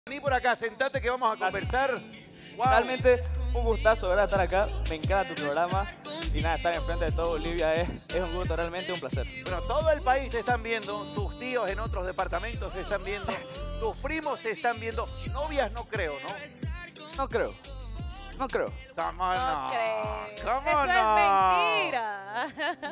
Vení por acá, sentate que vamos a conversar. Wow. Realmente un gustazo, ¿verdad? Estar acá. Me encanta tu programa. Y nada, estar enfrente de todo Bolivia es un gusto, realmente un placer. Bueno, todo el país te están viendo, tus tíos en otros departamentos te están viendo, tus primos te están viendo. Novias no creo, ¿no? No creo. No creo. ¿Cómo no? No creo. ¿Cómo Eso no? es mentira.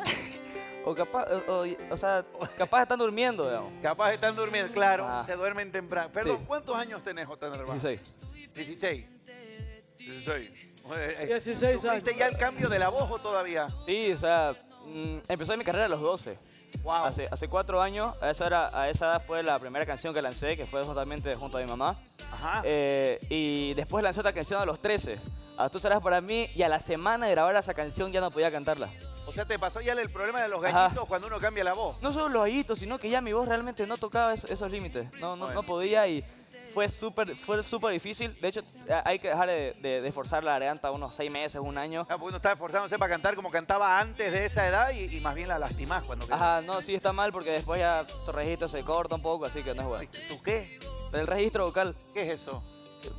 O capaz, o sea, capaz están durmiendo, digamos. Capaz están durmiendo, claro, Ah. se duermen temprano. Perdón, Sí. ¿cuántos años tenés, J. Narváez? 16. 16. 16. 16 ¿Sufriste ya el cambio de la voz o todavía? Sí, o sea, empecé mi carrera a los 12. Wow. Hace 4 años, a esa edad fue la primera canción que lancé, que fue justamente junto a mi mamá. Ajá. Y después lancé otra canción a los 13. A Tú serás para mí, y a la semana de grabar esa canción ya no podía cantarla. O sea, te pasó ya el problema de los Ajá. gallitos cuando uno cambia la voz. No solo los gallitos, sino que ya mi voz realmente no tocaba esos límites. No Bueno. podía y fue súper difícil. De hecho, hay que dejar de forzar la garganta unos 6 meses, un año. Ah, porque uno está esforzándose para cantar como cantaba antes de esa edad y más bien la lastimás cuando Ajá, no, sí está mal porque después ya tu registro se corta un poco, así que no es bueno. ¿Tú qué? El registro vocal, ¿Qué es eso?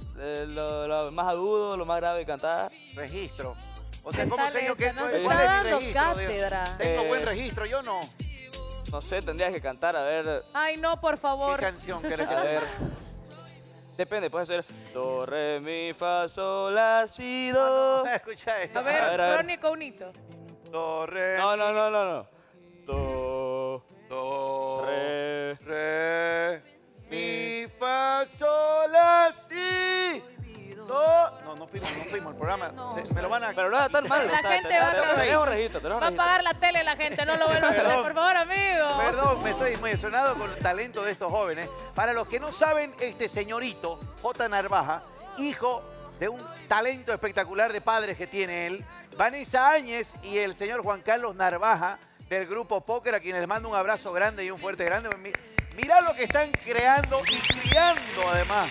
lo más agudo, lo más grave de cantar. Registro. O sea, ¿cómo sé yo qué? Nos ¿Cuál está es mi dando registro? cátedra. Tengo Eh, buen registro, yo no. No sé, tendrías que cantar, a ver. Ay, no, por ¿Qué favor. canción querés que A te ver. Depende, puede ser do, re, mi, fa, sol, la, si, do. Escucha esto. A ver, a ver. Crónico Unito. Do, re, No. Do, do, re. mi, fa, sol, la, si, do. No fuimos el programa. Me lo van a... Pero no es tan mal. La gente va a tenés un registro, tenés un Va a registro. pagar la tele la gente, no lo vuelva a hacer, Perdón. por favor, amigo. Perdón, me estoy emocionado con el talento de estos jóvenes. Para los que no saben, este señorito, J. Narvaja, hijo de un talento espectacular de padres que tiene él, Vanessa Áñez y el señor Juan Carlos Narvaja, del grupo Póker, a quienes les mando un abrazo grande y un fuerte grande. Mirá lo que están creando y criando, además.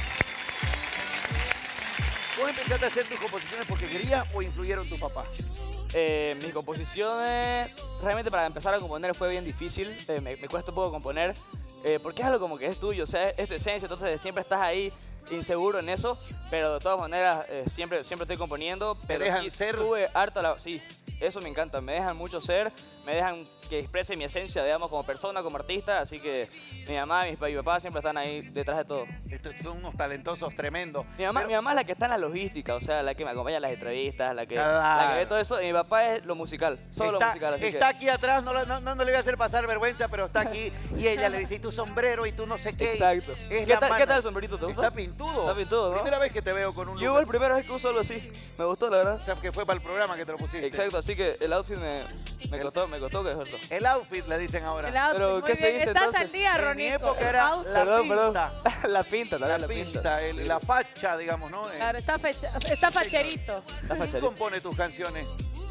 ¿Vos empezaste a hacer tus composiciones porque querías o influyeron tu papá? Mis composiciones, realmente para empezar a componer fue bien difícil. Me cuesta un poco componer, porque es algo como que es tuyo, o sea, es tu esencia, entonces siempre estás ahí inseguro en eso, pero de todas maneras siempre estoy componiendo. Pero dejan sí, ser? tuve sí, eso me encanta, me dejan mucho ser, me dejan que exprese mi esencia, digamos, como persona, como artista, así que mi mamá y mi papá siempre están ahí detrás de todo. Estos son unos talentosos tremendos. Mi mamá es la que está en la logística, o sea, la que me acompaña en las entrevistas, la que Claro. ve todo eso, y mi papá es lo musical, solo lo musical, así está aquí atrás, no le voy a hacer pasar vergüenza, pero está aquí y ella le dice, y tu sombrero, y tú no sé qué. Exacto. Es ¿Qué la tal mano. el sombrerito? ¿Te gusta? Está pintudo. Está pintudo, ¿no? Primera vez que te veo con un Yo look el primera vez que uso algo así. Me gustó, la verdad. así. O sea, que fue para el programa que te lo pusiste. Exacto, así que el outfit me costó que dejarlo. El outfit, le dicen ahora. El outfit, Pero, muy ¿qué se bien. dice, Estás entonces? al día, En mi Ronico. época era Outfit. la Perdón, pinta. la pinta, La pinta, la facha, digamos, ¿no? Claro, está facherito. La ¿Quién facherita. compone tus canciones?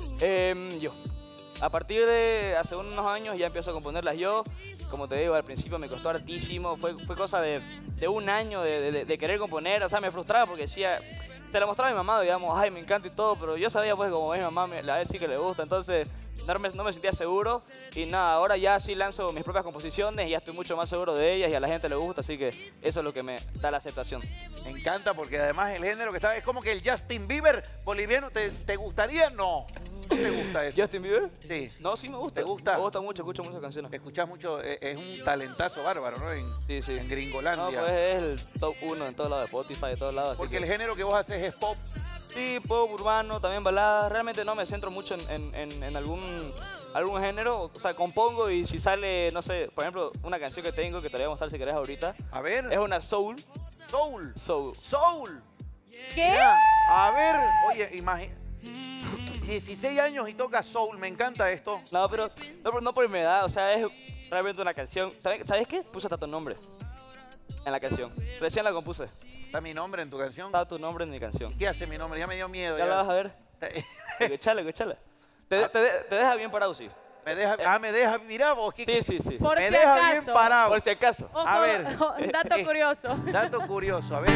Yo. A partir de hace unos años ya empiezo a componerlas yo. Como te digo, al principio me costó hartísimo. Fue cosa de un año de querer componer. O sea, me frustraba porque decía... Se la mostraba a mi mamá, digamos, ay, me encanta y todo, pero yo sabía, pues, como a mi mamá, a él sí que le gusta, entonces no me sentía seguro. Y nada, ahora ya sí lanzo mis propias composiciones y ya estoy mucho más seguro de ellas y a la gente le gusta, así que eso es lo que me da la aceptación. Me encanta porque además el género que está... Es como que el Justin Bieber boliviano, ¿te gustaría? No. ¿No te gusta eso? ¿Justin Bieber? Sí. No, sí me gusta. ¿Te gusta? Me gusta mucho, escucho muchas canciones. Escuchás mucho, es un talentazo bárbaro, ¿no? Sí. En Gringolandia. No, pues es el top 1 en todos lados de Spotify, de todos lados. así Porque que- el género que vos haces es pop. Sí, pop, urbano, también baladas. Realmente no me centro mucho en algún género. O sea, compongo y si sale, no sé, por ejemplo, una canción que tengo que te la voy a mostrar si querés ahorita. A ver. Es una soul. Soul. Soul. Soul. ¿Qué? Mirá, a ver, oye, imagina. 16 años y toca soul, me encanta esto. No, pero no por mi edad, o sea, es realmente una canción. ¿Sabes qué? Puse hasta tu nombre en la canción. Recién la compuse. ¿Está mi nombre en tu canción? Está tu nombre en mi canción. ¿Qué hace mi nombre? Ya me dio miedo. Ya la vas a ver. Escuchala. Te deja bien parado, sí. Me deja, mirá vos. Sí. Por Me si deja acaso. bien parado. Por si acaso. Ojo, A ver. dato curioso. Dato curioso, a ver.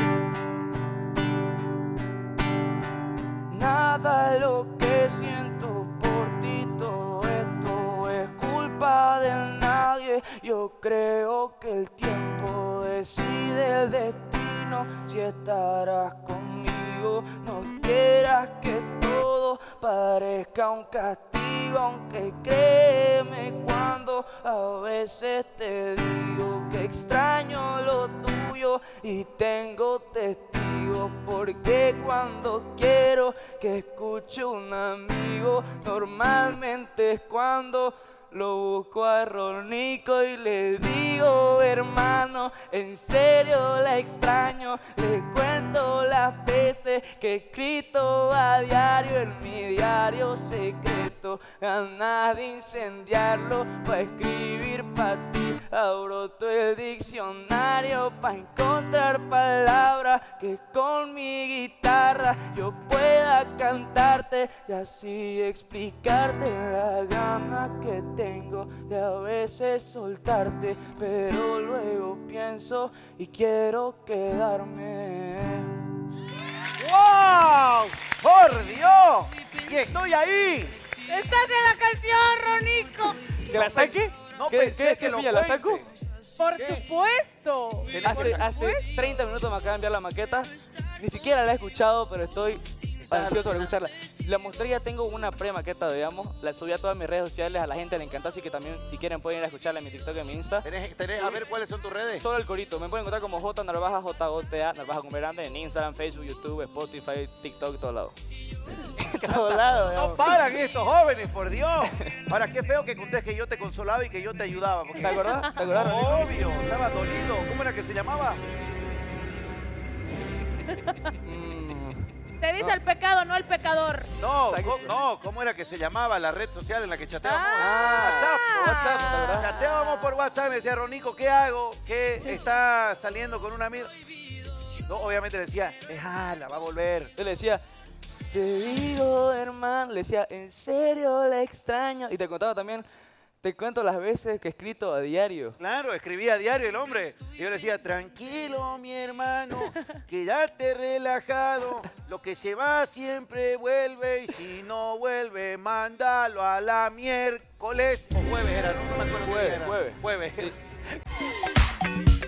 Nada de lo que siento por ti, todo esto es culpa de nadie. Yo creo que el tiempo decide el destino. camino si estarás conmigo. No quieras que todo parezca un castigo, aunque créeme cuando a veces te digo que extraño lo tuyo y tengo testigos, porque cuando quiero que escuche un amigo, normalmente es cuando lo busco a Ronico y le digo: hermano, en serio la extraño. Le cuento las veces que he escrito a diario en mi diario secreto. Ganas de incendiarlo pa' escribir pa' ti. Abro todo el diccionario pa' encontrar palabras que con mi guitarra yo pueda cantarte y así explicarte la gana que tengo de a veces soltarte, pero luego pienso y quiero quedarme. ¡Wow! ¡Por Dios! ¡Y estoy ahí! ¡Estás en la canción, Ronico! ¿Que la saque? No ¿Qué, pensé que lo Sofía, la saco? cuente. Por ¿Qué? supuesto. Hace 30 minutos me acaba de enviar la maqueta. Ni siquiera la he escuchado, pero estoy ansioso por escucharla. La mostré, ya tengo una pre-maqueta, digamos. La subí a todas mis redes sociales, a la gente le encantó, así que también, si quieren, pueden ir a escucharla en mi TikTok y en mi Insta. ¿Tenés a ver cuáles son tus redes? Solo el corito. Me pueden encontrar como J Narvaja, J-O-T-A, Narvaja con grande, en Instagram, Facebook, YouTube, Spotify, TikTok, todos lados. Todos lados, No digamos. paran estos jóvenes, por Dios. Ahora, qué feo que contés que yo te consolaba y que yo te ayudaba. Porque... ¿Te acordás? ¿Te acordás? Obvio, estaba dolido. ¿Cómo era que se llamaba? Te dice el pecado, no el pecador. No, Saque- no, ¿cómo era que se llamaba la red social en la que chateábamos? Ah. WhatsApp. ¿te acordás? Chateábamos por WhatsApp, me decía Ronico, ¿qué hago? ¿Qué está saliendo con un amigo? No, obviamente le decía, déjala, va a volver. Yo le decía, te digo, hermano, le decía, en serio la extraño. Y te contaba también, te cuento las veces que he escrito a diario. Claro, escribía a diario el hombre. Y yo le decía, tranquilo, mi hermano, quédate relajado. Lo que se va siempre vuelve. Y si no vuelve, mándalo a la miércoles. O jueves era, no me acuerdo qué Jueves, era. jueves. Jueves. Sí.